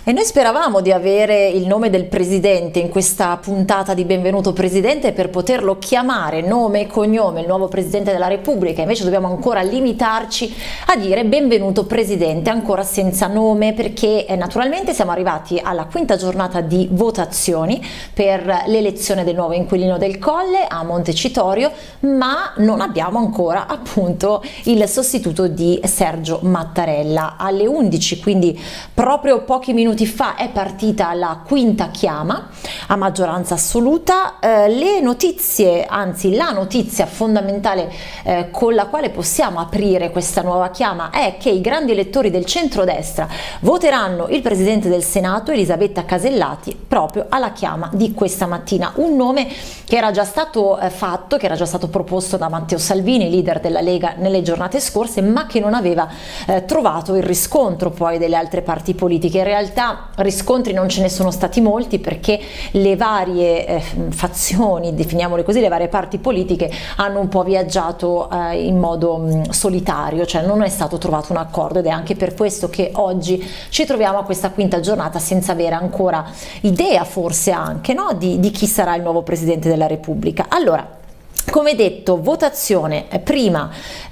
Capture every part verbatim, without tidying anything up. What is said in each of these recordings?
E noi speravamo di avere il nome del Presidente in questa puntata di Benvenuto Presidente per poterlo chiamare nome e cognome, il nuovo Presidente della Repubblica, invece dobbiamo ancora limitarci a dire Benvenuto Presidente, ancora senza nome, perché eh, naturalmente siamo arrivati alla quinta giornata di votazioni per l'elezione del nuovo inquilino del Colle a Montecitorio, ma non abbiamo ancora appunto il sostituto di Sergio Mattarella. Alle undici, quindi proprio pochi minuti fa, è partita la quinta chiama a maggioranza assoluta. Eh, le notizie, anzi la notizia fondamentale eh, con la quale possiamo aprire questa nuova chiama è che i grandi elettori del centrodestra voteranno il Presidente del Senato Elisabetta Casellati proprio alla chiama di questa mattina, un nome che era già stato eh, fatto, che era già stato proposto da Matteo Salvini, leader della Lega, nelle giornate scorse, ma che non aveva eh, trovato il riscontro poi delle altre parti politiche. In realtà riscontri non ce ne sono stati molti, perché le varie eh, fazioni, definiamole così, le varie parti politiche hanno un po' viaggiato eh, in modo mh, solitario, cioè non è stato trovato un accordo, ed è anche per questo che oggi ci troviamo a questa quinta giornata senza avere ancora idea, forse anche, no, di, di chi sarà il nuovo Presidente della Repubblica. Allora, come detto, votazione prima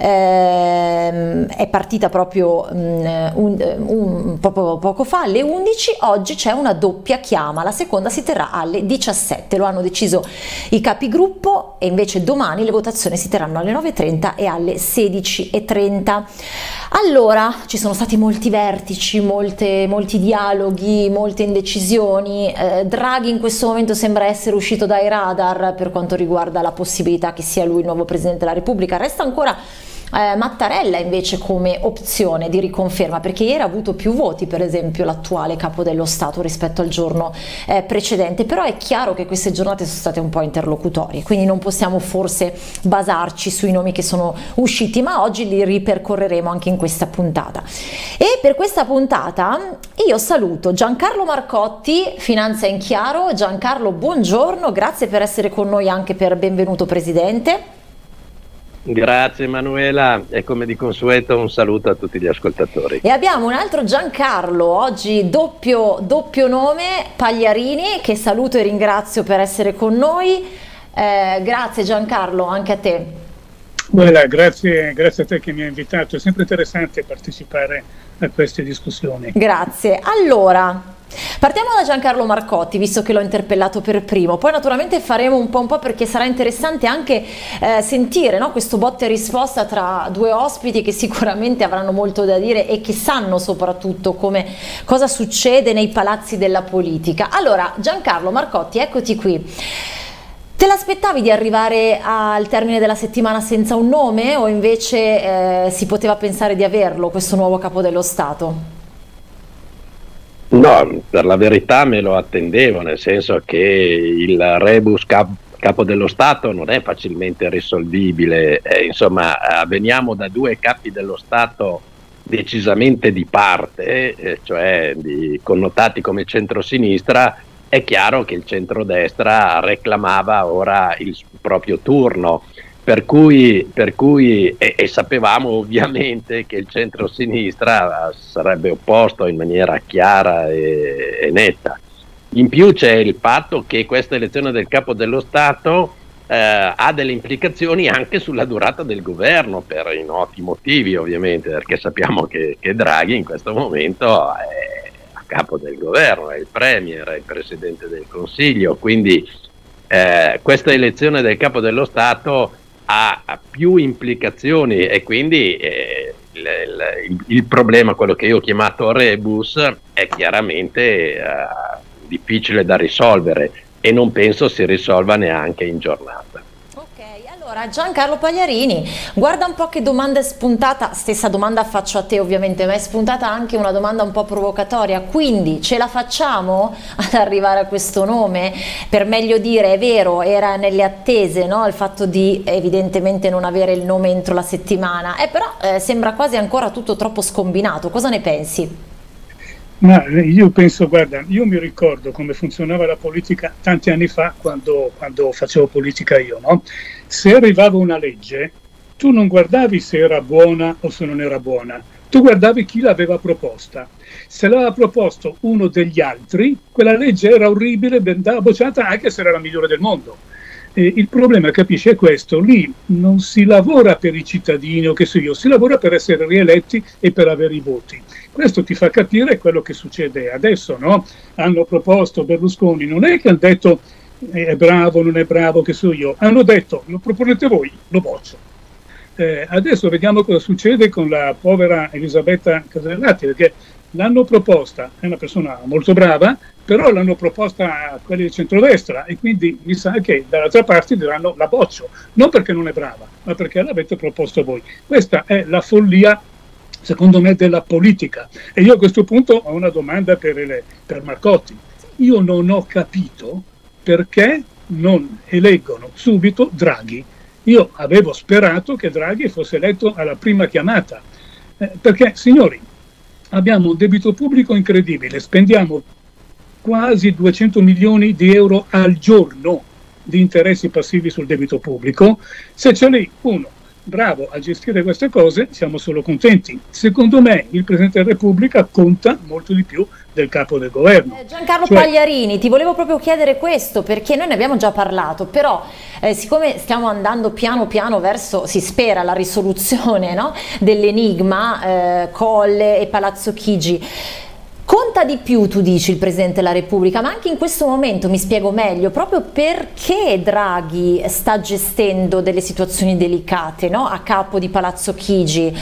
ehm, è partita proprio um, un, un, poco, poco fa alle undici, oggi c'è una doppia chiama, la seconda si terrà alle diciassette, lo hanno deciso i capigruppo, e invece domani le votazioni si terranno alle nove e trenta e alle sedici e trenta. Allora, ci sono stati molti vertici, molte, molti dialoghi, molte indecisioni. eh, Draghi in questo momento sembra essere uscito dai radar per quanto riguarda la possibilità che sia lui il nuovo Presidente della Repubblica. Resta ancora eh, Mattarella invece come opzione di riconferma, perché ieri ha avuto più voti, per esempio, l'attuale capo dello Stato rispetto al giorno eh, precedente. Però è chiaro che queste giornate sono state un po' interlocutorie, quindi non possiamo forse basarci sui nomi che sono usciti, ma oggi li ripercorreremo anche in questa puntata. E per questa puntata io saluto Giancarlo Marcotti, Finanza in Chiaro. Giancarlo, buongiorno, grazie per essere con noi anche per Benvenuto Presidente. Grazie Emanuela, e come di consueto un saluto a tutti gli ascoltatori. E abbiamo un altro Giancarlo, oggi doppio, doppio nome, Pagliarini, che saluto e ringrazio per essere con noi. Eh, grazie Giancarlo, anche a te. Well, grazie, grazie a te che mi hai invitato, è sempre interessante partecipare a queste discussioni. Grazie. Allora, partiamo da Giancarlo Marcotti, visto che l'ho interpellato per primo, poi naturalmente faremo un po' un po' perché sarà interessante anche eh, sentire, no, questo botta e risposta tra due ospiti che sicuramente avranno molto da dire e che sanno soprattutto come, cosa succede nei palazzi della politica. Allora, Giancarlo Marcotti, eccoti qui. Te l'aspettavi di arrivare al termine della settimana senza un nome, o invece eh, si poteva pensare di averlo, questo nuovo capo dello Stato? No, per la verità me lo attendevo, nel senso che il rebus cap capo dello Stato non è facilmente risolvibile, eh, insomma veniamo da due capi dello Stato decisamente di parte, eh, cioè di, connotati come centrosinistra. È chiaro che il centrodestra reclamava ora il proprio turno, per cui, per cui e, e sapevamo ovviamente che il centrosinistra sarebbe opposto in maniera chiara e, e netta. In più c'è il fatto che questa elezione del capo dello Stato eh, ha delle implicazioni anche sulla durata del governo, per i noti motivi ovviamente, perché sappiamo che, che Draghi in questo momento è capo del governo, è il premier, è il presidente del Consiglio, quindi eh, questa elezione del capo dello Stato ha, ha più implicazioni, e quindi eh, il, il, il problema, quello che io ho chiamato rebus, è chiaramente eh, difficile da risolvere, e non penso si risolva neanche in giornata. Allora, Giancarlo Pagliarini, guarda un po' che domanda è spuntata, stessa domanda faccio a te ovviamente, ma è spuntata anche una domanda un po' provocatoria, quindi ce la facciamo ad arrivare a questo nome? Per meglio dire, è vero, era nelle attese, no? Il fatto di evidentemente non avere il nome entro la settimana, eh, però eh, sembra quasi ancora tutto troppo scombinato, cosa ne pensi? Ma io penso, guarda, io mi ricordo come funzionava la politica tanti anni fa, quando, quando facevo politica io, no? Se arrivava una legge, tu non guardavi se era buona o se non era buona, tu guardavi chi l'aveva proposta. Se l'aveva proposto uno degli altri, quella legge era orribile, andava bocciata anche se era la migliore del mondo. Eh, il problema, capisci, è questo: lì non si lavora per i cittadini o che so io, si lavora per essere rieletti e per avere i voti. Questo ti fa capire quello che succede adesso, no? Hanno proposto Berlusconi, non è che hanno detto eh, è bravo, non è bravo, che so io, hanno detto lo proponete voi, lo boccio. Eh, adesso vediamo cosa succede con la povera Elisabetta Casellati, perché l'hanno proposta, è una persona molto brava, però l'hanno proposta a quelli del centrodestra e quindi mi sa che dall'altra parte diranno la boccio, non perché non è brava, ma perché l'avete proposto voi. Questa è la follia, secondo me, della politica. E io a questo punto ho una domanda per, le, per Marcotti. Io non ho capito perché non eleggono subito Draghi. Io avevo sperato che Draghi fosse eletto alla prima chiamata, eh, perché, signori, abbiamo un debito pubblico incredibile, spendiamo quasi duecento milioni di euro al giorno di interessi passivi sul debito pubblico. Se c'è lì uno bravo a gestire queste cose, siamo solo contenti. Secondo me il Presidente della Repubblica conta molto di più del capo del governo. Eh, Giancarlo cioè... Pagliarini, ti volevo proprio chiedere questo, perché noi ne abbiamo già parlato, però eh, siccome stiamo andando piano piano verso, si spera, la risoluzione, no? dell'enigma eh, Colle e Palazzo Chigi, conta di più, tu dici, il Presidente della Repubblica, ma anche in questo momento, mi spiego meglio, proprio perché Draghi sta gestendo delle situazioni delicate, no? a capo di Palazzo Chigi.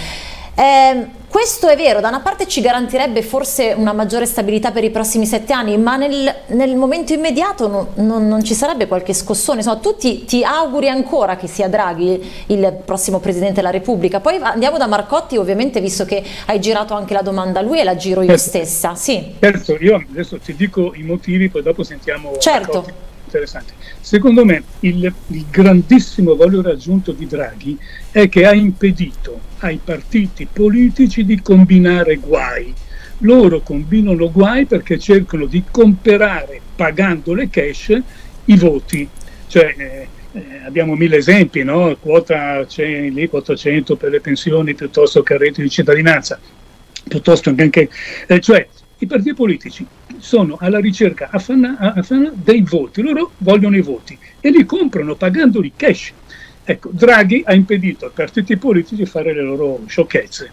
Eh, questo è vero, da una parte ci garantirebbe forse una maggiore stabilità per i prossimi sette anni, ma nel, nel momento immediato non, non, non ci sarebbe qualche scossone. Insomma, tu ti, ti auguri ancora che sia Draghi il prossimo Presidente della Repubblica. Poi andiamo da Marcotti, ovviamente, visto che hai girato anche la domanda a lui e la giro io certo. stessa. Sì. Certo, io adesso ti dico i motivi, poi dopo sentiamo certo. Marcotti. Interessante. Secondo me il, il grandissimo valore aggiunto di Draghi è che ha impedito ai partiti politici di combinare guai. Loro combinano guai perché cercano di comprare, pagando le cash, i voti. Cioè, eh, eh, abbiamo mille esempi, no? Quota lì, quota cento per le pensioni piuttosto che il reddito di cittadinanza, piuttosto che anche... Eh, cioè, i partiti politici sono alla ricerca affanna, affanna dei voti, loro vogliono i voti e li comprano pagandoli cash. Ecco, Draghi ha impedito ai partiti politici di fare le loro sciocchezze.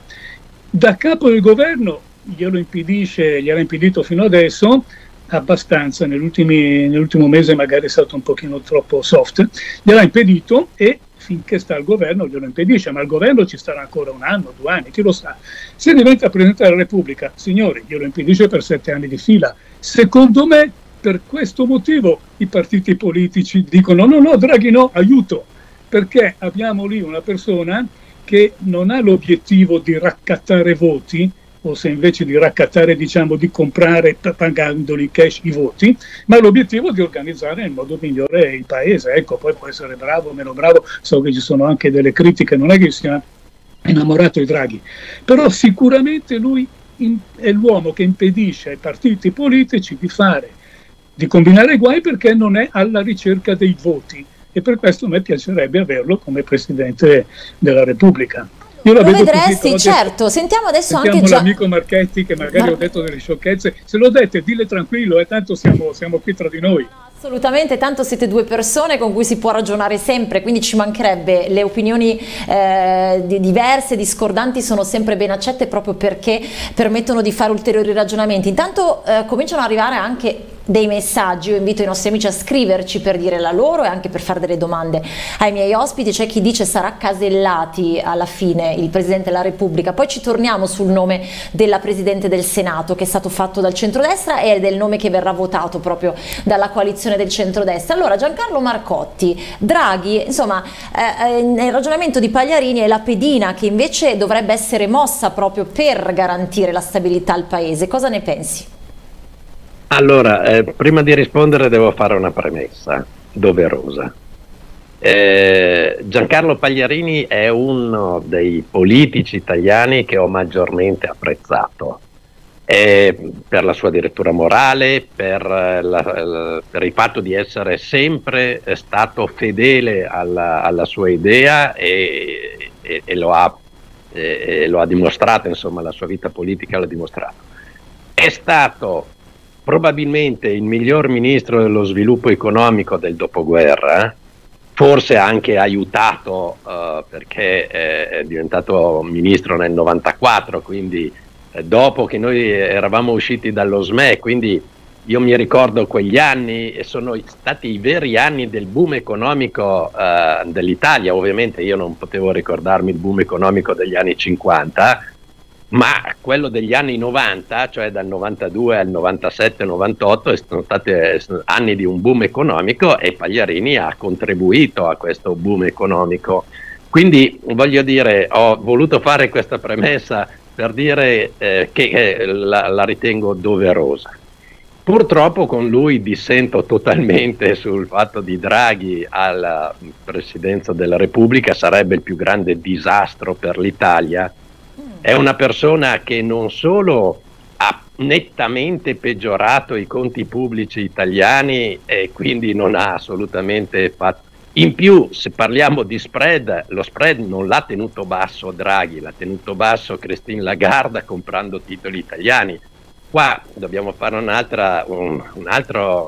Da capo del governo glielo impedisce, gliel'ha impedito fino adesso, abbastanza, nell'ultimo mese magari è stato un pochino troppo soft, gliel'ha impedito e finché sta al governo glielo impedisce, ma al governo ci starà ancora un anno, due anni, chi lo sa. Se diventa Presidente della Repubblica, signori, glielo impedisce per sette anni di fila. Secondo me, per questo motivo, i partiti politici dicono no, no, Draghi no, aiuto, perché abbiamo lì una persona che non ha l'obiettivo di raccattare voti, o se invece di raccattare, diciamo, di comprare pagandoli cash i voti, ma l'obiettivo di organizzare nel modo migliore il paese. Ecco, poi può essere bravo o meno bravo, so che ci sono anche delle critiche, non è che sia innamorato di Draghi, però sicuramente lui in, è l'uomo che impedisce ai partiti politici di fare, di combinare guai, perché non è alla ricerca dei voti, e per questo a me piacerebbe averlo come Presidente della Repubblica. Io la lo vedo vedresti, così, certo. Detto, sentiamo adesso sentiamo anche l'amico Marchetti, che magari Mar... ho detto delle sciocchezze. Se lo dette, dille tranquillo, e eh, tanto siamo, siamo qui tra di noi. Assolutamente, tanto siete due persone con cui si può ragionare sempre, quindi ci mancherebbe. Le opinioni eh, diverse, discordanti sono sempre ben accette, proprio perché permettono di fare ulteriori ragionamenti. Intanto eh, cominciano ad arrivare anche dei messaggi. Io invito i nostri amici a scriverci per dire la loro e anche per fare delle domande ai miei ospiti. C'è chi dice sarà Casellati alla fine il Presidente della Repubblica, poi ci torniamo sul nome della Presidente del Senato, che è stato fatto dal centrodestra e del nome che verrà votato proprio dalla coalizione del centrodestra. Allora, Giancarlo Marcotti, Draghi, insomma, eh, nel ragionamento di Pagliarini è la pedina che invece dovrebbe essere mossa proprio per garantire la stabilità al Paese. Cosa ne pensi? Allora, eh, prima di rispondere devo fare una premessa doverosa. Eh, Giancarlo Pagliarini è uno dei politici italiani che ho maggiormente apprezzato, eh, per la sua direttura morale, per, la, la, per il fatto di essere sempre stato fedele alla, alla sua idea e, e, e lo ha e, e lo ha dimostrato, insomma, la sua vita politica l'ha dimostrato. È stato probabilmente il miglior ministro dello sviluppo economico del dopoguerra, forse anche aiutato uh, perché è diventato ministro nel novantaquattro, quindi eh, dopo che noi eravamo usciti dallo S M E, quindi io mi ricordo quegli anni e sono stati i veri anni del boom economico uh, dell'Italia. Ovviamente io non potevo ricordarmi il boom economico degli anni cinquanta, ma quello degli anni novanta, cioè dal novantadue al novantasette novantotto, sono stati anni di un boom economico e Pagliarini ha contribuito a questo boom economico. Quindi voglio dire, ho voluto fare questa premessa per dire eh, che eh, la, la ritengo doverosa. Purtroppo con lui dissento totalmente sul fatto di Draghi alla presidenza della Repubblica, sarebbe il più grande disastro per l'Italia. È una persona che non solo ha nettamente peggiorato i conti pubblici italiani e quindi non ha assolutamente fatto. In più, se parliamo di spread, lo spread non l'ha tenuto basso Draghi, l'ha tenuto basso Christine Lagarde comprando titoli italiani. Qua dobbiamo fare un'altra un, un'altra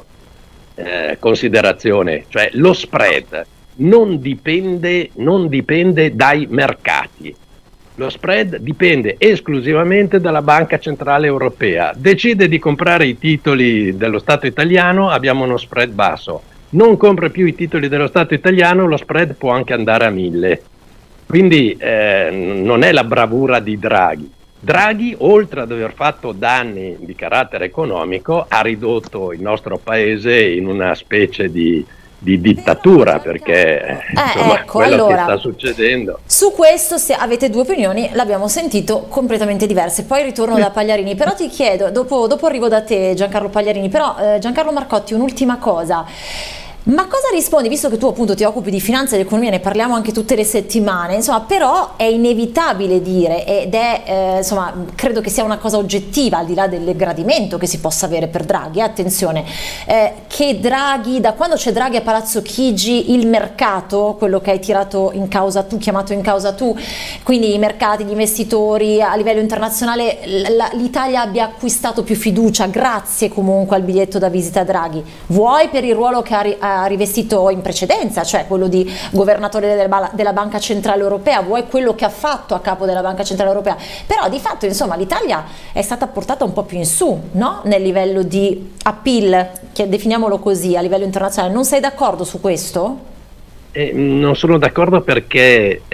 eh, considerazione, cioè lo spread non dipende, non dipende dai mercati. Lo spread dipende esclusivamente dalla Banca Centrale Europea. Decide di comprare i titoli dello Stato italiano, abbiamo uno spread basso. Non compra più i titoli dello Stato italiano, lo spread può anche andare a mille. Quindi eh, non è la bravura di Draghi. Draghi, oltre ad aver fatto danni di carattere economico, ha ridotto il nostro paese in una specie di di dittatura, perché eh, insomma, ecco, quello allora, che sta succedendo. Su questo, se avete due opinioni, l'abbiamo sentito, completamente diverse. Poi ritorno da Pagliarini, però ti chiedo, dopo, dopo arrivo da te Giancarlo Pagliarini, però eh, Giancarlo Marcotti, un'ultima cosa. Ma cosa rispondi, visto che tu appunto ti occupi di finanza ed economia, ne parliamo anche tutte le settimane, insomma, però è inevitabile dire, ed è, eh, insomma, credo che sia una cosa oggettiva, al di là del gradimento che si possa avere per Draghi, eh, attenzione, eh, che Draghi, da quando c'è Draghi a Palazzo Chigi, il mercato, quello che hai tirato in causa tu, chiamato in causa tu, quindi i mercati, gli investitori a livello internazionale, l'Italia abbia acquistato più fiducia, grazie comunque al biglietto da visita Draghi, vuoi per il ruolo che ha ha rivestito in precedenza, cioè quello di governatore della, della Banca Centrale Europea, vuoi quello che ha fatto a capo della Banca Centrale Europea, però di fatto insomma l'Italia è stata portata un po' più in su, no? Nel livello di appeal, che definiamolo così, a livello internazionale. Non sei d'accordo su questo? Eh, non sono d'accordo perché,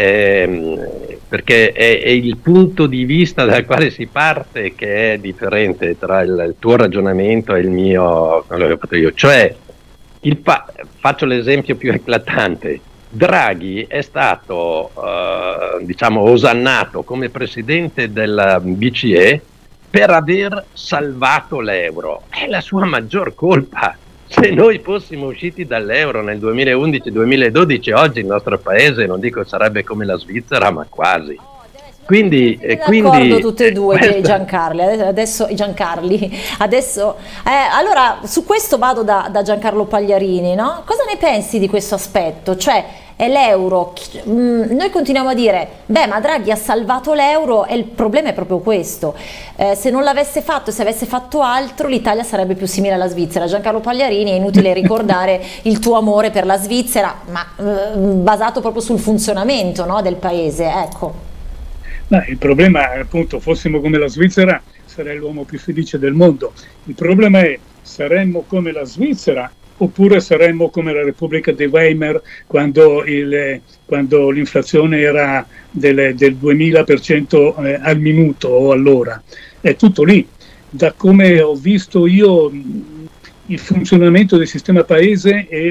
eh, perché è, è il punto di vista dal quale si parte che è differente tra il, il tuo ragionamento e il mio, quello che ho fatto io, cioè Il fa faccio l'esempio più eclatante. Draghi è stato eh, diciamo osannato come presidente della B C E per aver salvato l'euro. È la sua maggior colpa. Se noi fossimo usciti dall'euro nel duemilaundici duemiladodici, oggi il nostro paese, non dico sarebbe come la Svizzera, ma quasi. Quindi, eh, quindi tutte e due, questa... Giancarli, adesso, Giancarli, adesso, eh, allora su questo vado da, da Giancarlo Pagliarini, no? Cosa ne pensi di questo aspetto? Cioè è l'euro, noi continuiamo a dire, beh ma Draghi ha salvato l'euro e il problema è proprio questo, eh, se non l'avesse fatto, se avesse fatto altro l'Italia sarebbe più simile alla Svizzera. Giancarlo Pagliarini, è inutile ricordare il tuo amore per la Svizzera, ma eh, basato proprio sul funzionamento, no, del paese, ecco. No, il problema è appunto, fossimo come la Svizzera sarei l'uomo più felice del mondo. Il problema è, saremmo come la Svizzera oppure saremmo come la Repubblica di Weimar quando, il, quando l'inflazione era del, del duemila per cento eh, al minuto o all'ora. È tutto lì. Da come ho visto io il funzionamento del sistema paese e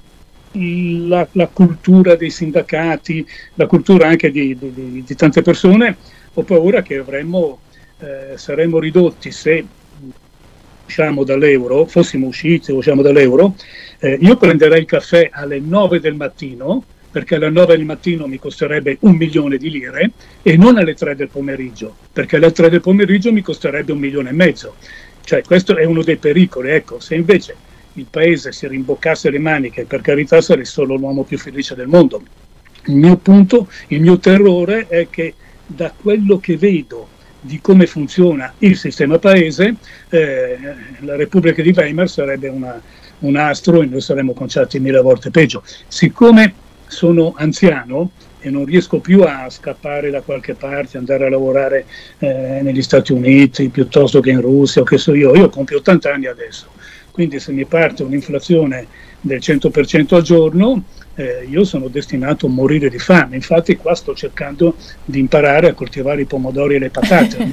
La, la cultura dei sindacati, la cultura anche di, di, di tante persone, ho paura che avremmo, eh, saremmo ridotti, se usciamo dall'euro, fossimo usciti o usciamo dall'euro, eh, io prenderei il caffè alle nove del mattino, perché alle nove del mattino mi costerebbe un milione di lire, e non alle tre del pomeriggio, perché alle tre del pomeriggio mi costerebbe un milione e mezzo. Cioè questo è uno dei pericoli. Ecco, se invece il paese si rimboccasse le maniche, per carità sarei solo l'uomo più felice del mondo. Il mio punto, il mio terrore è che da quello che vedo di come funziona il sistema paese, eh, la Repubblica di Weimar sarebbe una, un astro e noi saremmo conciati mille volte peggio. Siccome sono anziano e non riesco più a scappare da qualche parte, andare a lavorare eh, negli Stati Uniti piuttosto che in Russia o che so io, io compio ottanta anni adesso, quindi se mi parte un'inflazione del cento per cento al giorno, eh, io sono destinato a morire di fame. Infatti qua sto cercando di imparare a coltivare i pomodori e le patate.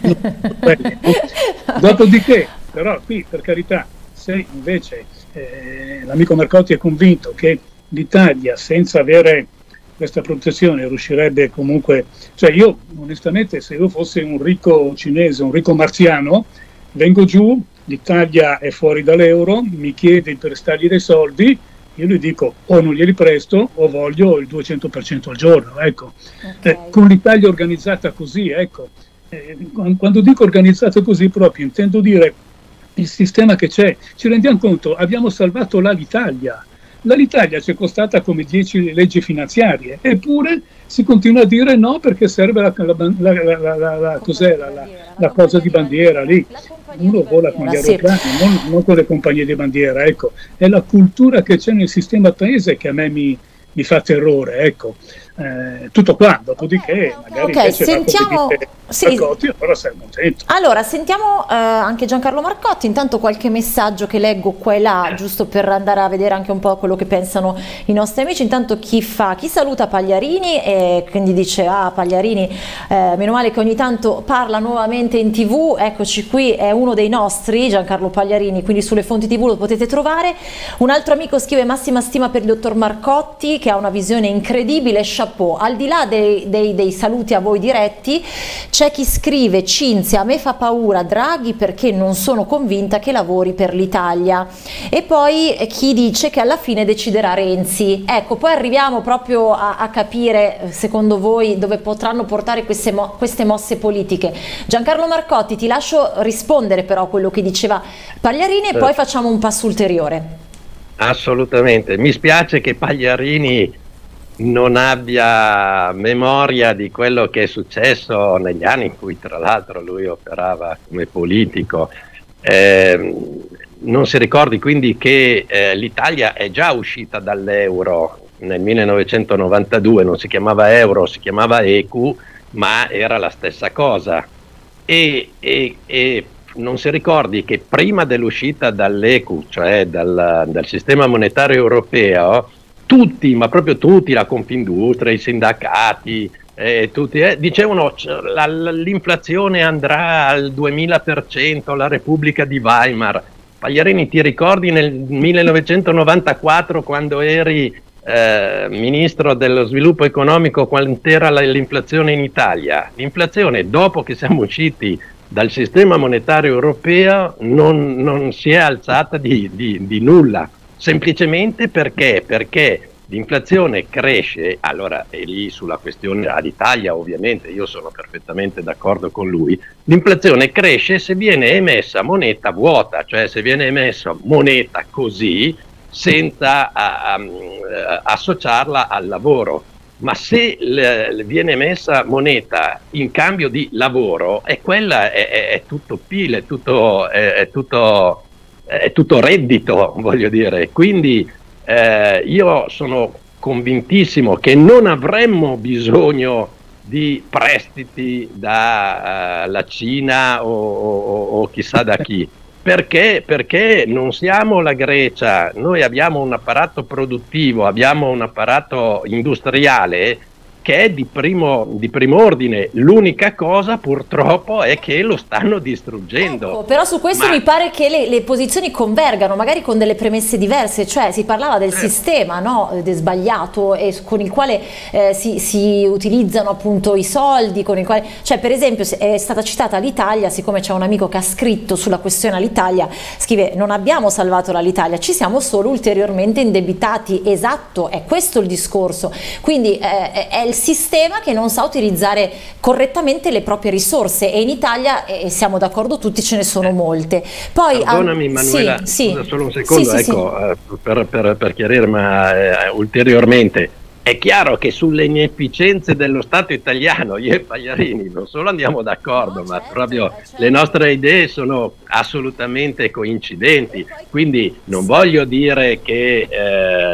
Dopodiché, però qui per carità, se invece eh, l'amico Marcotti è convinto che l'Italia senza avere questa protezione riuscirebbe comunque, cioè io onestamente se io fossi un ricco cinese, un ricco marziano, vengo giù, l'Italia è fuori dall'euro, mi chiede di prestargli dei soldi, io gli dico o non glieli presto o voglio il duecento per cento al giorno, ecco. Okay. Eh, con l'Italia organizzata così, ecco, eh, quando dico organizzata così proprio intendo dire il sistema che c'è, ci rendiamo conto, abbiamo salvato l'Alitalia, l'Alitalia ci è costata come dieci leggi finanziarie, eppure si continua a dire no perché serve la, la, la, la, la, la, cos'è, la, la, la cosa di bandiera lì. Uno vola con gli aeroplani, non, non con le compagnie di bandiera, ecco. È la cultura che c'è nel sistema paese che a me mi, mi fa terrore, ecco. Eh, tutto qua, dopodiché okay, magari okay, sentiamo sì. Marcotti, allora sei contento. Allora sentiamo eh, anche Giancarlo Marcotti, intanto qualche messaggio che leggo qua e là, eh. giusto per andare a vedere anche un po' quello che pensano i nostri amici. Intanto chi fa, chi saluta Pagliarini e quindi dice ah Pagliarini, eh, meno male che ogni tanto parla nuovamente in tv, eccoci qui, è uno dei nostri, Giancarlo Pagliarini, quindi sulle fonti tv lo potete trovare. Un altro amico scrive massima stima per il dottor Marcotti che ha una visione incredibile, al di là dei, dei, dei saluti a voi diretti, c'è chi scrive Cinzia, a me fa paura Draghi perché non sono convinta che lavori per l'Italia, e poi chi dice che alla fine deciderà Renzi. Ecco, poi arriviamo proprio a, a capire secondo voi dove potranno portare queste, mo queste mosse politiche. Giancarlo Marcotti, ti lascio rispondere però a quello che diceva Pagliarini e poi facciamo un passo ulteriore. Assolutamente, mi spiace che Pagliarini non abbia memoria di quello che è successo negli anni in cui tra l'altro lui operava come politico, eh, non si ricordi quindi che eh, l'Italia è già uscita dall'euro nel millenovecentonovantadue, non si chiamava euro, si chiamava E Q, ma era la stessa cosa, e, e, e non si ricordi che prima dell'uscita dall'E Q, cioè dal, dal sistema monetario europeo, tutti, ma proprio tutti, la Confindustria, i sindacati, eh, tutti, eh, dicevano l'inflazione andrà al duemila per cento, la Repubblica di Weimar. Pagliarini, ti ricordi nel millenovecentonovantaquattro quando eri eh, ministro dello sviluppo economico quant'era l'inflazione in Italia? L'inflazione dopo che siamo usciti dal sistema monetario europeo non, non si è alzata di, di, di nulla. Semplicemente perché? Perché l'inflazione cresce, allora è lì sulla questione all'Italia ovviamente, io sono perfettamente d'accordo con lui, l'inflazione cresce se viene emessa moneta vuota, cioè se viene emessa moneta così senza a, a, a, associarla al lavoro, ma se le, le viene emessa moneta in cambio di lavoro, e quella è, è, è tutto P I L, è tutto... È, è tutto è tutto reddito, voglio dire, quindi eh, io sono convintissimo che non avremmo bisogno di prestiti dalla uh, Cina o, o, o chissà da chi, perché? Perché non siamo la Grecia, noi abbiamo un apparato produttivo, abbiamo un apparato industriale che è di primo, di primo ordine. L'unica cosa purtroppo è che lo stanno distruggendo. Ecco, però su questo Ma... mi pare che le, le posizioni convergano, magari con delle premesse diverse, cioè si parlava del eh. sistema, no, sbagliato e con il quale eh, si, si utilizzano appunto i soldi, con il quale, cioè per esempio è stata citata l'Italia, siccome c'è un amico che ha scritto sulla questione all'Italia, scrive non abbiamo salvato l'Italia, ci siamo solo ulteriormente indebitati. Esatto, è questo il discorso, quindi eh, è il sistema che non sa utilizzare correttamente le proprie risorse, e in Italia, e siamo d'accordo tutti, ce ne sono molte. Poi, perdonami Manuela, sì, scusa sì. solo un secondo, sì, sì, ecco, sì. Eh, per, per, per chiarire ma, eh, ulteriormente, è chiaro che sulle inefficienze dello Stato italiano io e Pagliarini non solo andiamo d'accordo, no, certo, ma proprio certo. Le nostre idee sono assolutamente coincidenti, quindi non voglio dire che eh,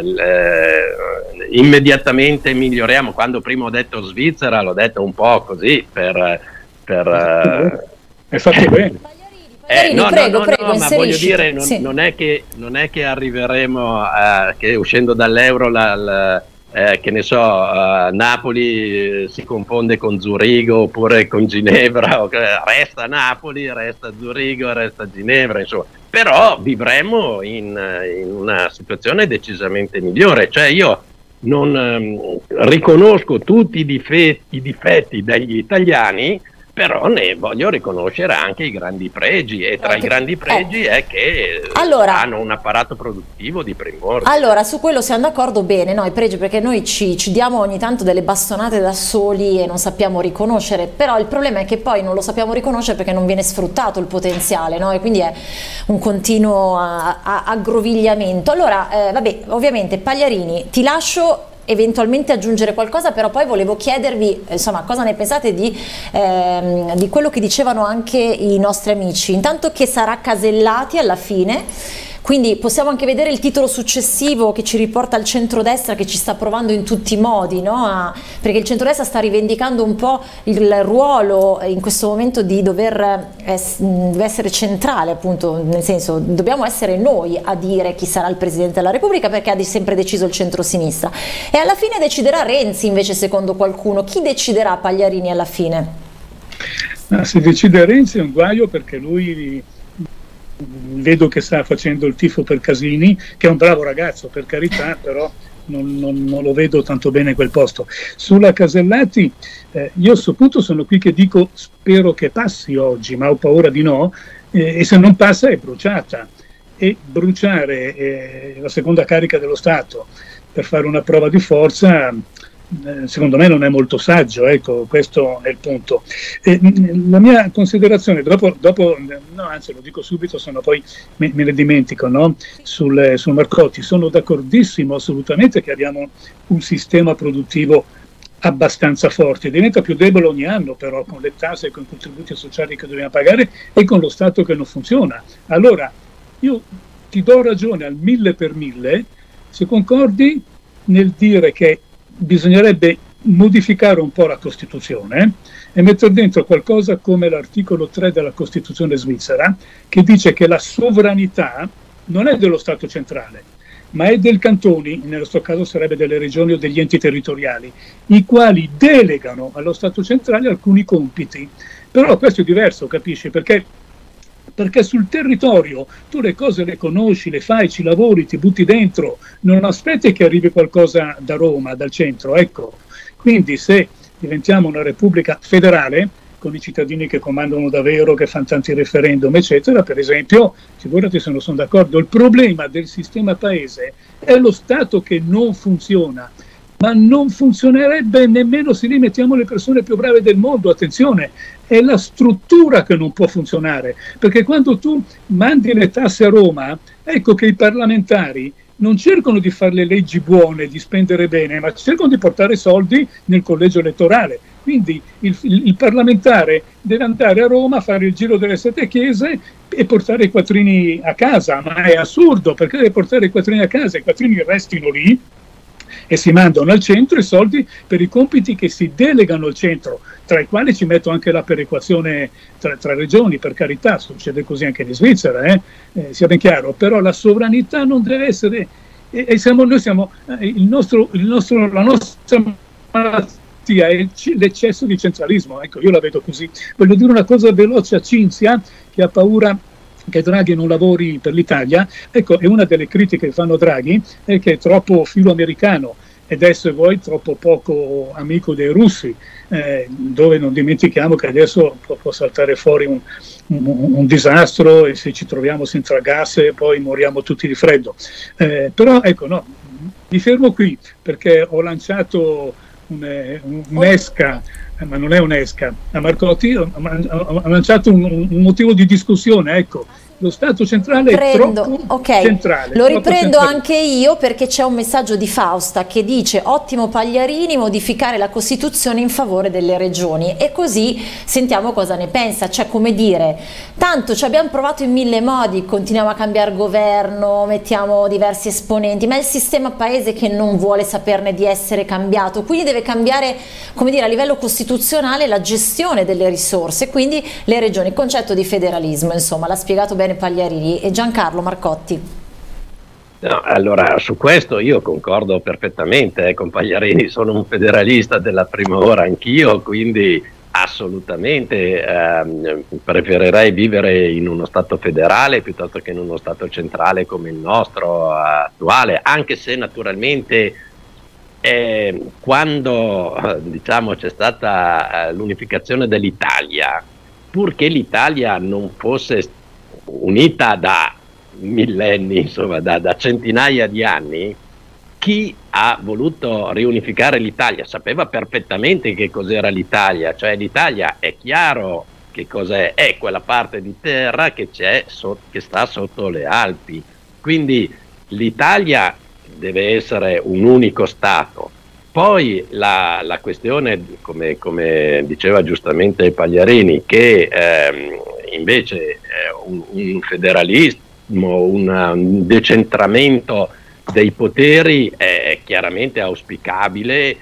eh, immediatamente miglioriamo. Quando prima ho detto Svizzera l'ho detto un po' così per... per eh, è fatto bene. Eh, no, prego, no, no, prego, no, ma voglio dire, non, sì. non, è che, non è che arriveremo a, che uscendo dall'euro la, la, eh, che ne so, uh, Napoli eh, si confonde con Zurigo oppure con Ginevra, o, resta Napoli, resta Zurigo, resta Ginevra, insomma. Però vivremo in, in una situazione decisamente migliore, cioè io non um, riconosco tutti i difetti, i difetti degli italiani, però ne voglio riconoscere anche i grandi pregi, e tra okay. i grandi pregi eh. è che allora, hanno un apparato produttivo di primordiale. Allora, su quello siamo d'accordo, bene, no, i pregi, perché noi ci, ci diamo ogni tanto delle bastonate da soli e non sappiamo riconoscere, però il problema è che poi non lo sappiamo riconoscere perché non viene sfruttato il potenziale, no? E quindi è un continuo a, a, aggrovigliamento. Allora, eh, vabbè, ovviamente Pagliarini, ti lascio eventualmente aggiungere qualcosa, però poi volevo chiedervi insomma cosa ne pensate di, ehm, di quello che dicevano anche i nostri amici. Intanto che sarà Casellati alla fine, quindi possiamo anche vedere il titolo successivo che ci riporta al centrodestra, che ci sta provando in tutti i modi, no? A, perché il centrodestra sta rivendicando un po' il ruolo in questo momento di dover es, essere centrale, appunto, nel senso dobbiamo essere noi a dire chi sarà il Presidente della Repubblica, perché ha sempre deciso il centrosinistra, e alla fine deciderà Renzi invece, secondo qualcuno. Chi deciderà Pagliarini alla fine? Ah, se decide Renzi è un guaio, perché lui vedo che sta facendo il tifo per Casini, che è un bravo ragazzo, per carità, però non, non, non lo vedo tanto bene quel posto. Sulla Casellati, eh, io a questo punto sono qui che dico spero che passi oggi, ma ho paura di no, eh, e se non passa è bruciata. E bruciare eh, la seconda carica dello Stato per fare una prova di forza, secondo me non è molto saggio, ecco, questo è il punto. E la mia considerazione, dopo, dopo no, anzi lo dico subito, se no poi me, me ne dimentico, no? sul, sul Marcotti, sono d'accordissimo assolutamente che abbiamo un sistema produttivo abbastanza forte, diventa più debole ogni anno però, con le tasse e con i contributi sociali che dobbiamo pagare e con lo Stato che non funziona. Allora, io ti do ragione al mille per mille se concordi nel dire che bisognerebbe modificare un po' la Costituzione e mettere dentro qualcosa come l'articolo tre della Costituzione svizzera, che dice che la sovranità non è dello Stato centrale, ma è del cantoni, nel nostro caso sarebbe delle regioni o degli enti territoriali, i quali delegano allo Stato centrale alcuni compiti. Però questo è diverso, capisci? Perché perché sul territorio tu le cose le conosci, le fai, ci lavori, ti butti dentro, non aspetti che arrivi qualcosa da Roma, dal centro, ecco. Quindi se diventiamo una repubblica federale, con i cittadini che comandano davvero, che fanno tanti referendum, eccetera, per esempio, figurati se non sono d'accordo, il problema del sistema paese è lo Stato che non funziona, ma non funzionerebbe nemmeno se lì mettiamo le persone più brave del mondo, attenzione, è la struttura che non può funzionare, perché quando tu mandi le tasse a Roma, ecco che i parlamentari non cercano di fare le leggi buone, di spendere bene, ma cercano di portare soldi nel collegio elettorale. Quindi il, il, il parlamentare deve andare a Roma, fare il giro delle sette chiese e portare i quattrini a casa, ma è assurdo, perché deve portare i quattrini a casa, i quattrini restino lì e si mandano al centro i soldi per i compiti che si delegano al centro, tra i quali ci metto anche la perequazione tra, tra regioni, per carità, succede così anche in Svizzera, eh? Eh, sia ben chiaro, però la sovranità non deve essere, e, e siamo, noi siamo, eh, il nostro, il nostro, la nostra malattia è l'eccesso di centralismo, ecco, io la vedo così. Voglio dire una cosa veloce a Cinzia, che ha paura che Draghi non lavori per l'Italia. Ecco, e una delle critiche che fanno Draghi è che è troppo filoamericano ed è, se vuoi, troppo poco amico dei russi, eh, dove non dimentichiamo che adesso può, può saltare fuori un, un, un disastro e se ci troviamo senza gas e poi moriamo tutti di freddo. Eh, però ecco, no, mi fermo qui perché ho lanciato un'esca, un ma non è un'esca, a Marcotti ha lanciato un, un motivo di discussione, ecco, Lo Stato centrale Prendo, è troppo okay. centrale. Lo troppo riprendo centrale. anche io, perché c'è un messaggio di Fausta che dice: ottimo Pagliarini, modificare la Costituzione in favore delle regioni. E così sentiamo cosa ne pensa. Cioè, come dire, tanto ci abbiamo provato in mille modi, continuiamo a cambiare governo, mettiamo diversi esponenti, ma è il sistema paese che non vuole saperne di essere cambiato, quindi deve cambiare, come dire, a livello costituzionale la gestione delle risorse, quindi le regioni, il concetto di federalismo, insomma, l'ha spiegato bene Pagliarini. E Giancarlo Marcotti. No, allora, su questo io concordo perfettamente eh, con Pagliarini, sono un federalista della prima ora anch'io, quindi assolutamente ehm, preferirei vivere in uno Stato federale piuttosto che in uno Stato centrale come il nostro attuale, anche se naturalmente eh, quando eh, diciamo c'è stata eh, l'unificazione dell'Italia, purché l'Italia non fosse unita da millenni, insomma da, da centinaia di anni, chi ha voluto riunificare l'Italia sapeva perfettamente che cos'era l'Italia, cioè l'Italia è chiaro che cos'è, è quella parte di terra che, c'è so, che sta sotto le Alpi, quindi l'Italia deve essere un unico Stato. Poi la, la questione, come, come diceva giustamente Pagliarini, che ehm, invece eh, un, un federalismo, un, un decentramento dei poteri è chiaramente auspicabile,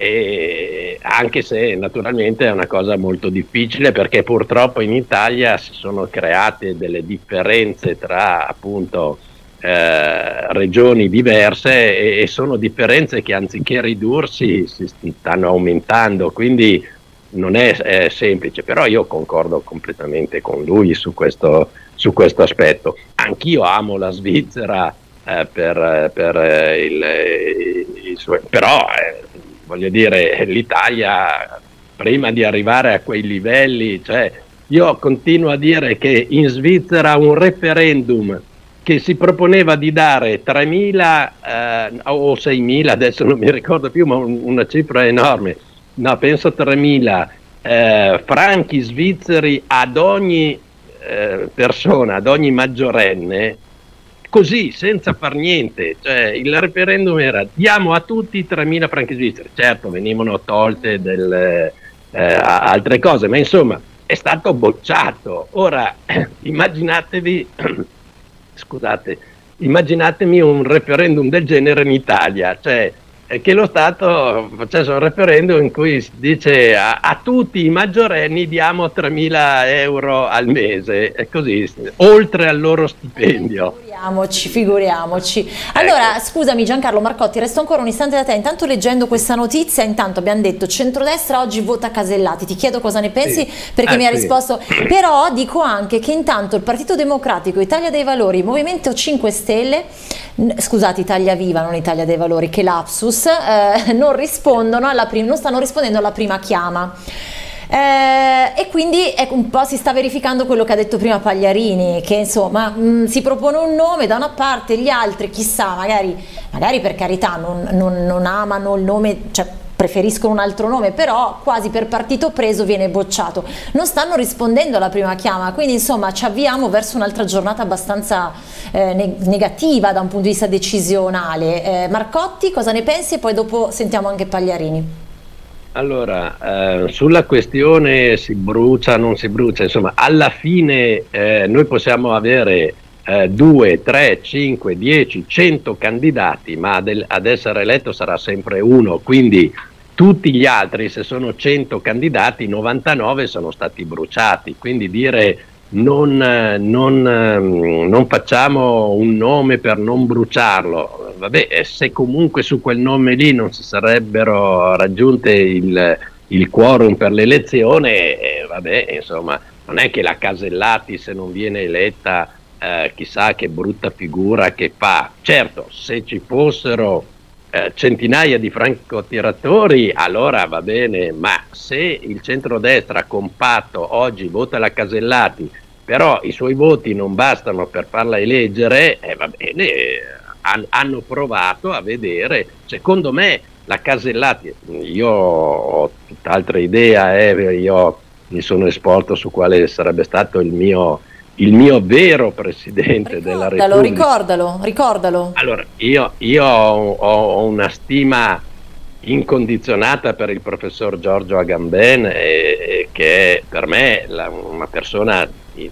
e anche se naturalmente è una cosa molto difficile, perché purtroppo in Italia si sono create delle differenze tra appunto Eh, regioni diverse e, e sono differenze che anziché ridursi si stanno aumentando, quindi non è, è semplice, però io concordo completamente con lui su questo, su questo aspetto. Anch'io amo la Svizzera eh, per, per eh, il, il suo, però eh, voglio dire, l'Italia prima di arrivare a quei livelli, cioè io continuo a dire che in Svizzera un referendum che si proponeva di dare tremila eh, o seimila, adesso non mi ricordo più, ma un, una cifra enorme, no, penso tremila eh, franchi svizzeri ad ogni eh, persona, ad ogni maggiorenne, così, senza far niente. Cioè, il referendum era: diamo a tutti tremila franchi svizzeri. Certo, venivano tolte delle, eh, altre cose, ma insomma è stato bocciato. Ora, immaginatevi... Scusate, immaginatemi un referendum del genere in Italia, cioè eh, che lo Stato facesse un referendum in cui si dice a, a tutti i maggiorenni diamo tremila euro al mese, e così, oltre al loro stipendio. Figuriamoci, figuriamoci. Allora, ecco. Scusami Giancarlo Marcotti, resto ancora un istante da te. Intanto, leggendo questa notizia, intanto abbiamo detto centrodestra oggi vota Casellati, ti chiedo cosa ne pensi, sì. perché eh, mi ha sì. risposto, però dico anche che intanto il Partito Democratico, Italia dei Valori, Movimento cinque Stelle, scusate, Italia Viva, non Italia dei Valori, che lapsus, eh, non rispondono alla prima, non stanno rispondendo alla prima chiama. Eh, e quindi ecco, un po' si sta verificando quello che ha detto prima Pagliarini, che insomma mh, si propone un nome da una parte, gli altri chissà, magari, magari per carità non, non, non amano il nome, cioè preferiscono un altro nome, però quasi per partito preso viene bocciato, non stanno rispondendo alla prima chiama, quindi insomma ci avviamo verso un'altra giornata abbastanza eh, negativa da un punto di vista decisionale. eh, Marcotti, cosa ne pensi? E poi dopo sentiamo anche Pagliarini. Allora, eh, sulla questione si brucia, non si brucia, insomma, alla fine eh, noi possiamo avere eh, due, tre, cinque, dieci, cento candidati, ma ad, ad essere eletto sarà sempre uno, quindi tutti gli altri, se sono cento candidati, novantanove sono stati bruciati, quindi dire non, non, non facciamo un nome per non bruciarlo. Vabbè, se comunque su quel nome lì non si sarebbero raggiunte il, il quorum per l'elezione, eh, vabbè, insomma, non è che la Casellati, se non viene eletta, eh, chissà che brutta figura che fa. Certo, se ci fossero eh, centinaia di francotiratori, allora va bene, ma se il centrodestra compatto oggi vota la Casellati, però i suoi voti non bastano per farla eleggere, eh, va bene, hanno provato a vedere. Secondo me la Casellati, io ho tutt'altra idea, eh, io mi sono esposto su quale sarebbe stato il mio il mio vero Presidente ricordalo, della Repubblica. Ricordalo, ricordalo. Allora, io, io ho, ho una stima incondizionata per il professor Giorgio Agamben, eh, che è per me la, una persona di,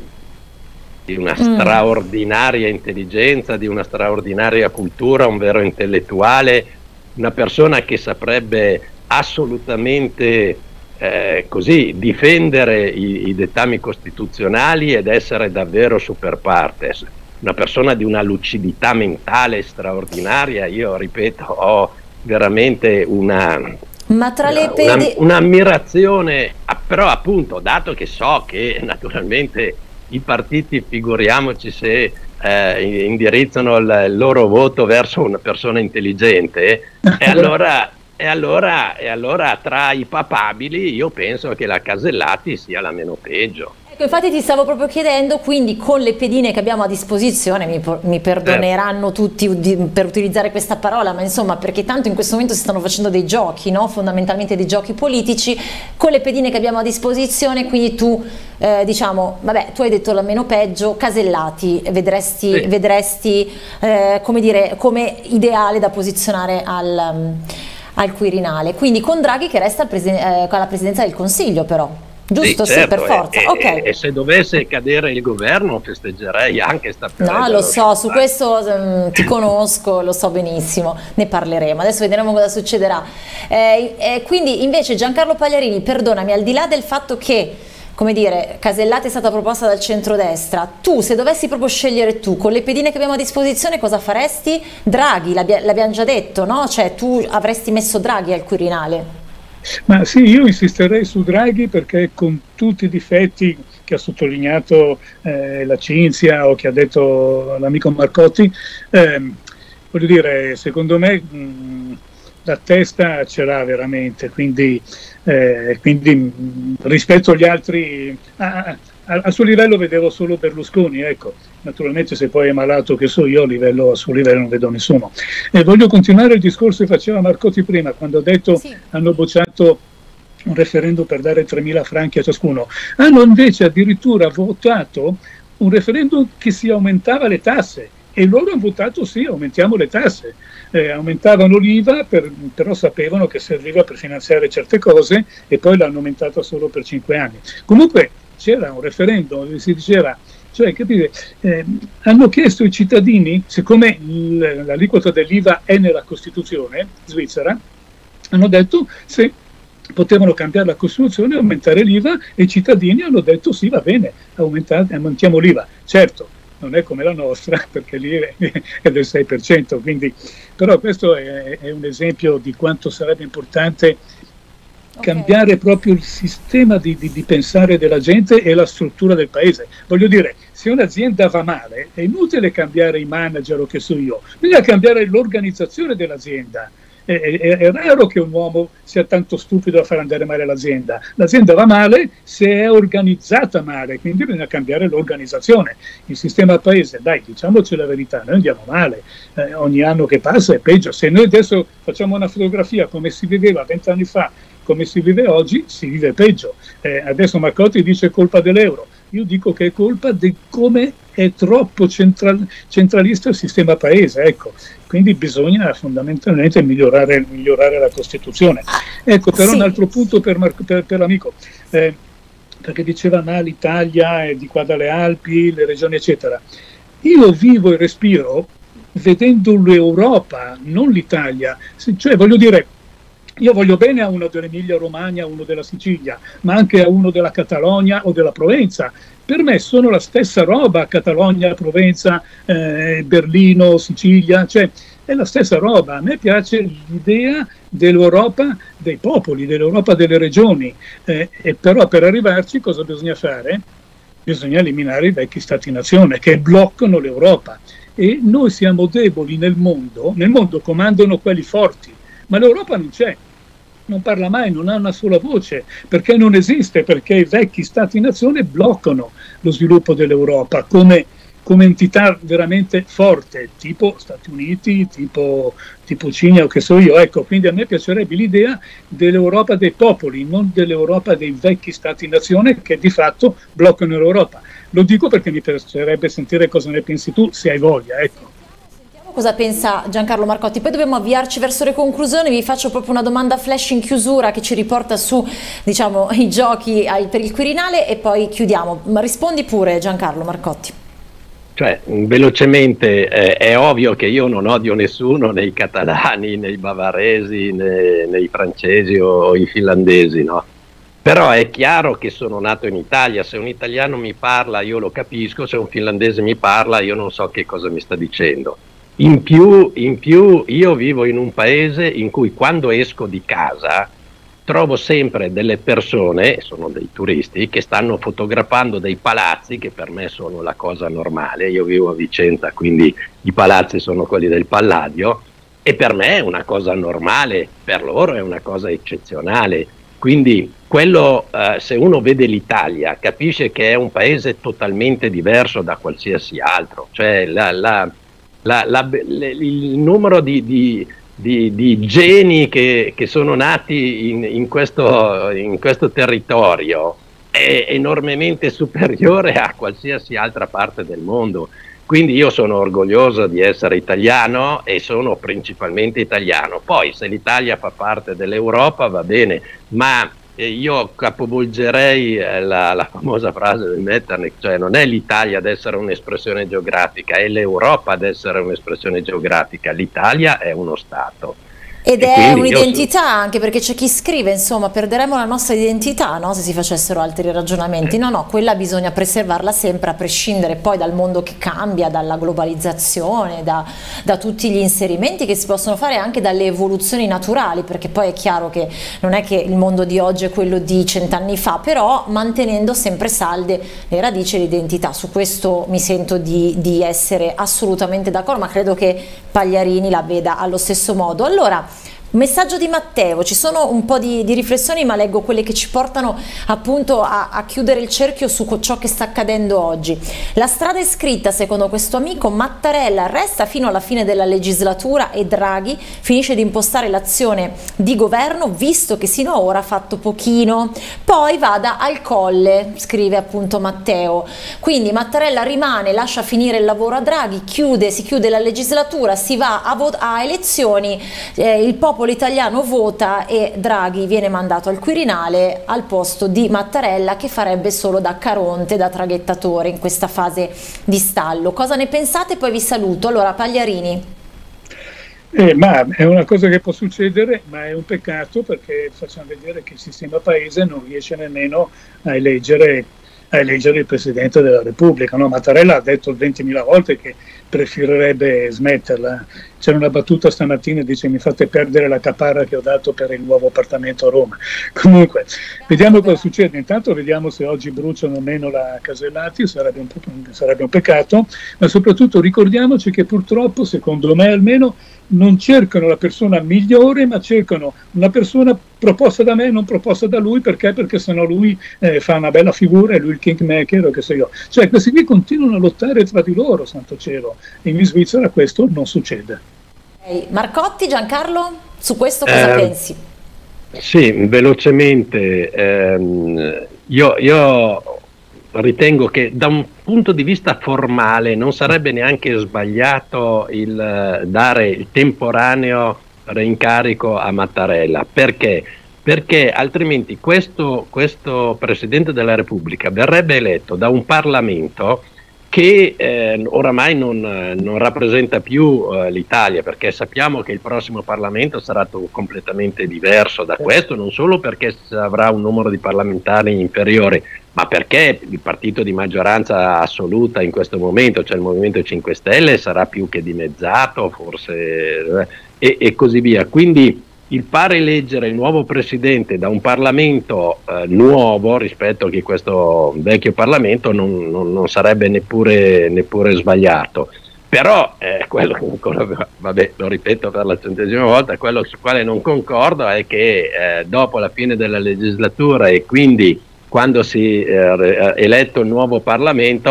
di una mm. straordinaria intelligenza, di una straordinaria cultura, un vero intellettuale, una persona che saprebbe assolutamente eh, così difendere i, i dettami costituzionali ed essere davvero super partes, una persona di una lucidità mentale straordinaria. Io ripeto, ho veramente una ma tra le una, una, un'ammirazione, però appunto, dato che so che naturalmente i partiti, figuriamoci se eh, indirizzano il, il loro voto verso una persona intelligente, e allora, e, allora, e allora tra i papabili io penso che la Casellati sia la meno peggio. Ecco, infatti ti stavo proprio chiedendo, quindi con le pedine che abbiamo a disposizione, mi, mi perdoneranno tutti di, per utilizzare questa parola, ma insomma, perché tanto in questo momento si stanno facendo dei giochi, no? Fondamentalmente dei giochi politici, con le pedine che abbiamo a disposizione, quindi tu eh, diciamo, vabbè, tu hai detto la meno peggio, Casellati vedresti, sì. vedresti eh, come dire, come ideale da posizionare al, um, al Quirinale, quindi con Draghi che resta al eh, alla presidenza del Consiglio però. Giusto, sì, certo, sì, per forza. E, okay. e, e se dovesse cadere il governo festeggerei anche sta No, lo so, su questo um, ti conosco, lo so benissimo, ne parleremo, adesso vedremo cosa succederà. Eh, eh, quindi invece Giancarlo Pagliarini, perdonami, al di là del fatto che, come dire, Casellati è stata proposta dal centrodestra, tu se dovessi proprio scegliere tu, con le pedine che abbiamo a disposizione cosa faresti? Draghi, l'abbiamo già detto, no? Cioè tu avresti messo Draghi al Quirinale. Ma sì, io insisterei su Draghi perché con tutti i difetti che ha sottolineato eh, la Cinzia o che ha detto l'amico Marcotti, eh, voglio dire, secondo me mh, la testa ce l'ha veramente, quindi, eh, quindi mh, rispetto agli altri, ah, al suo livello vedevo solo Berlusconi, ecco. Naturalmente se poi è malato che so io, a, livello, a suo livello non vedo nessuno. E voglio continuare il discorso che faceva Marcotti prima, quando ha detto sì. hanno bocciato un referendum per dare tremila franchi a ciascuno. Hanno invece addirittura votato un referendum che si aumentava le tasse, e loro hanno votato sì, aumentiamo le tasse. Eh, aumentavano l'I V A, per, però sapevano che serviva per finanziare certe cose e poi l'hanno aumentata solo per cinque anni. Comunque c'era un referendum dove si diceva, cioè capite, eh, hanno chiesto ai cittadini, siccome l'aliquota dell'I V A è nella Costituzione svizzera, hanno detto se potevano cambiare la Costituzione e aumentare l'I V A, e i cittadini hanno detto sì, va bene, aumentiamo l'I V A. Certo, non è come la nostra, perché lì è del sei per cento, quindi, però questo è, è un esempio di quanto sarebbe importante okay. cambiare proprio il sistema di, di, di pensare della gente e la struttura del paese. Voglio dire, se un'azienda va male è inutile cambiare i manager o che so io, bisogna cambiare l'organizzazione dell'azienda. È, è, è raro che un uomo sia tanto stupido da far andare male l'azienda. L'azienda va male se è organizzata male, quindi bisogna cambiare l'organizzazione. Il sistema paese, dai, diciamoci la verità, noi andiamo male, eh, ogni anno che passa è peggio. Se noi adesso facciamo una fotografia come si viveva vent'anni fa, come si vive oggi, si vive peggio. Eh, adesso Marcotti dice colpa dell'euro, io dico che è colpa di come è troppo central, centralista il sistema paese, ecco. Quindi bisogna fondamentalmente migliorare, migliorare la Costituzione. Ecco, però sì. un altro punto per, per, per l'amico, eh, perché diceva ma l'Italia è di qua dalle Alpi, le regioni eccetera. Io vivo e respiro vedendo l'Europa, non l'Italia, cioè voglio dire, io voglio bene a uno dell'Emilia Romagna, a uno della Sicilia, ma anche a uno della Catalogna o della Provenza. Per me sono la stessa roba, Catalogna, Provenza, eh, Berlino, Sicilia, cioè è la stessa roba. A me piace l'idea dell'Europa dei popoli, dell'Europa delle regioni, eh, e però per arrivarci cosa bisogna fare? Bisogna eliminare i vecchi stati-nazione che bloccano l'Europa, e noi siamo deboli nel mondo, nel mondo comandano quelli forti, ma l'Europa non c'è. Non parla mai, non ha una sola voce, perché non esiste, perché i vecchi stati-nazione bloccano lo sviluppo dell'Europa, come come entità veramente forte, tipo Stati Uniti, tipo, tipo Cina o che so io. Ecco, quindi a me piacerebbe l'idea dell'Europa dei popoli, non dell'Europa dei vecchi Stati-nazione che di fatto bloccano l'Europa. Lo dico perché mi piacerebbe sentire cosa ne pensi tu, se hai voglia, ecco. Cosa pensa Giancarlo Marcotti? Poi dobbiamo avviarci verso le conclusioni, vi faccio proprio una domanda flash in chiusura che ci riporta su, diciamo, i giochi per il Quirinale e poi chiudiamo. Ma rispondi pure, Giancarlo Marcotti. Cioè, velocemente, eh, è ovvio che io non odio nessuno, né i catalani, né i bavaresi, né, né i francesi o i finlandesi, no? Però è chiaro che sono nato in Italia, se un italiano mi parla io lo capisco, se un finlandese mi parla io non so che cosa mi sta dicendo. In più, in più io vivo in un paese in cui quando esco di casa trovo sempre delle persone, sono dei turisti, che stanno fotografando dei palazzi che per me sono la cosa normale. Io vivo a Vicenza, quindi i palazzi sono quelli del Palladio e per me è una cosa normale, per loro è una cosa eccezionale. Quindi quello, eh, se uno vede l'Italia, capisce che è un paese totalmente diverso da qualsiasi altro. Cioè la, la, la, la, le, il numero di, di, di, di geni che, che sono nati in, in, questo, in questo territorio è enormemente superiore a qualsiasi altra parte del mondo. Quindi io sono orgoglioso di essere italiano e sono principalmente italiano. Poi se l'Italia fa parte dell'Europa va bene, ma io capovolgerei la, la famosa frase del Metternich, cioè non è l'Italia ad essere un'espressione geografica, è l'Europa ad essere un'espressione geografica. L'Italia è uno Stato. Ed è un'identità so... anche perché c'è chi scrive, insomma, perderemo la nostra identità, no? Se si facessero altri ragionamenti. No, no, quella bisogna preservarla sempre, a prescindere poi dal mondo che cambia, dalla globalizzazione, da, da tutti gli inserimenti che si possono fare, anche dalle evoluzioni naturali, perché poi è chiaro che non è che il mondo di oggi è quello di cent'anni fa, però mantenendo sempre salde le radici e l'identità. Su questo mi sento di, di essere assolutamente d'accordo, ma credo che Pagliarini la veda allo stesso modo. Allora, messaggio di Matteo, ci sono un po' di, di riflessioni, ma leggo quelle che ci portano appunto a, a chiudere il cerchio su ciò che sta accadendo oggi. La strada è scritta, secondo questo amico. Mattarella resta fino alla fine della legislatura e Draghi finisce di impostare l'azione di governo, visto che sino a ora ha fatto pochino. Poi vada al colle, scrive appunto Matteo. Quindi Mattarella rimane, lascia finire il lavoro a Draghi, chiude, si chiude la legislatura, si va a, a elezioni, eh, il popolo l'italiano vota e Draghi viene mandato al Quirinale al posto di Mattarella, che farebbe solo da Caronte, da traghettatore in questa fase di stallo. Cosa ne pensate? Poi vi saluto. Allora, Pagliarini. Eh, ma è una cosa che può succedere, ma è un peccato, perché facciamo vedere che il sistema paese non riesce nemmeno a eleggere, a eleggere il Presidente della Repubblica. No? Mattarella ha detto ventimila volte che preferirebbe smetterla. C'era una battuta stamattina, dice: mi fate perdere la caparra che ho dato per il nuovo appartamento a Roma. Comunque, vediamo cosa succede. Intanto vediamo se oggi bruciano o meno la Casellati, sarebbe un, sarebbe un peccato, ma soprattutto ricordiamoci che purtroppo, secondo me almeno, non cercano la persona migliore, ma cercano una persona proposta da me, non proposta da lui. Perché? Perché sennò lui eh, fa una bella figura, e lui il kingmaker o che so io. Cioè questi qui continuano a lottare tra di loro, santo cielo. In Svizzera questo non succede. Marcotti, Giancarlo, su questo cosa eh, pensi? Sì, velocemente, ehm, io, io ritengo che da un punto di vista formale non sarebbe neanche sbagliato il uh, dare il temporaneo reincarico a Mattarella. Perché? Perché altrimenti questo, questo Presidente della Repubblica verrebbe eletto da un Parlamento che eh, oramai non, non rappresenta più eh, l'Italia, perché sappiamo che il prossimo Parlamento sarà completamente diverso da questo, non solo perché avrà un numero di parlamentari inferiore, ma perché il partito di maggioranza assoluta in questo momento, cioè il Movimento cinque Stelle, sarà più che dimezzato, forse, eh, e, e così via. Quindi il fare eleggere il nuovo Presidente da un Parlamento eh, nuovo rispetto a che questo vecchio Parlamento non, non, non sarebbe neppure, neppure sbagliato. Però eh, quello che ancora, vabbè, lo ripeto per la centesima volta, quello su quale non concordo è che eh, dopo la fine della legislatura, e quindi quando si è eh, eletto il nuovo Parlamento,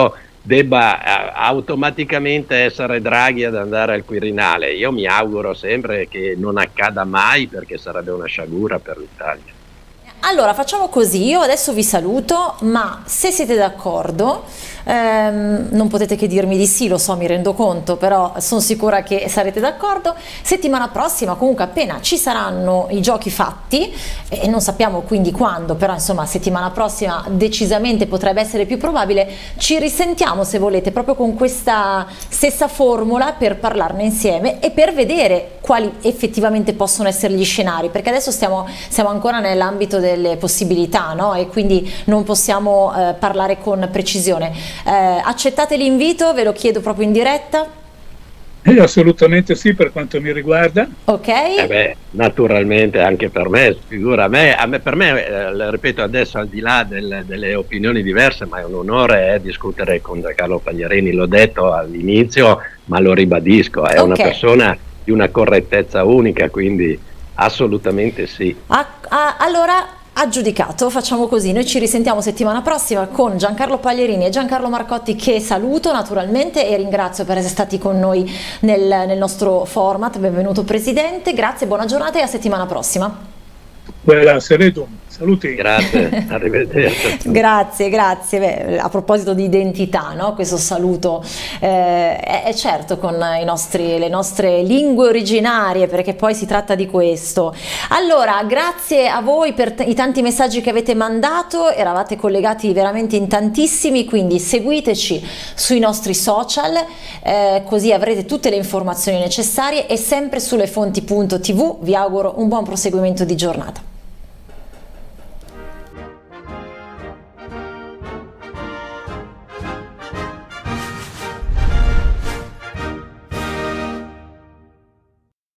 debba eh, automaticamente essere Draghi ad andare al Quirinale. Io mi auguro sempre che non accada mai, perché sarebbe una sciagura per l'Italia. Allora facciamo così, io adesso vi saluto, ma se siete d'accordo, ehm, non potete che dirmi di sì, lo so, mi rendo conto, però sono sicura che sarete d'accordo. Settimana prossima, comunque appena ci saranno i giochi fatti, e non sappiamo quindi quando, però insomma settimana prossima decisamente potrebbe essere più probabile, ci risentiamo se volete proprio con questa stessa formula per parlarne insieme e per vedere quali effettivamente possono essere gli scenari, perché adesso stiamo, siamo ancora nell'ambito del delle possibilità, no? E quindi non possiamo eh, parlare con precisione. Eh, accettate l'invito? Ve lo chiedo proprio in diretta. Eh, assolutamente sì, per quanto mi riguarda. Ok. Eh beh, naturalmente anche per me, figura a me, a me per me, eh, ripeto adesso, al di là del, delle opinioni diverse, ma è un onore eh, discutere con Giancarlo Pagliarini, l'ho detto all'inizio, ma lo ribadisco, è okay. Una persona di una correttezza unica, quindi assolutamente sì. Ah, ah, allora aggiudicato, facciamo così, noi ci risentiamo settimana prossima con Giancarlo Pagliarini e Giancarlo Marcotti, che saluto naturalmente e ringrazio per essere stati con noi nel, nel nostro format. Benvenuto Presidente, grazie, buona giornata e a settimana prossima. Buonasera, saluti. Grazie, arrivederci. Grazie, grazie. Beh, a proposito di identità, no? Questo saluto eh, è, è certo con i nostri, le nostre lingue originarie, perché poi si tratta di questo. Allora, grazie a voi per i tanti messaggi che avete mandato, eravate collegati veramente in tantissimi, quindi seguiteci sui nostri social, eh, così avrete tutte le informazioni necessarie, e sempre sulle fonti punto tv. Vi auguro un buon proseguimento di giornata.